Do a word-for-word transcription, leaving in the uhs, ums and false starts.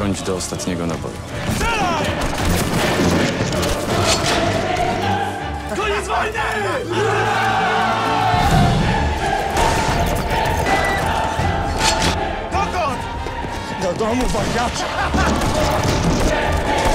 bronić do ostatniego naboju. Strzelaj! Koniec wojny! Dokąd? Do domu, wariacie!